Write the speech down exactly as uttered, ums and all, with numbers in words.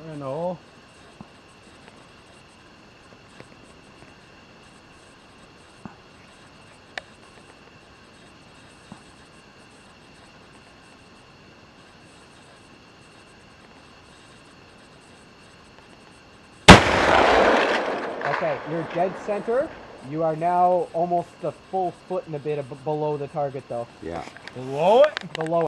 I don't know. Okay, you're dead center. You are now almost a full foot and a bit ab- below the target, though. Yeah. Below it? Below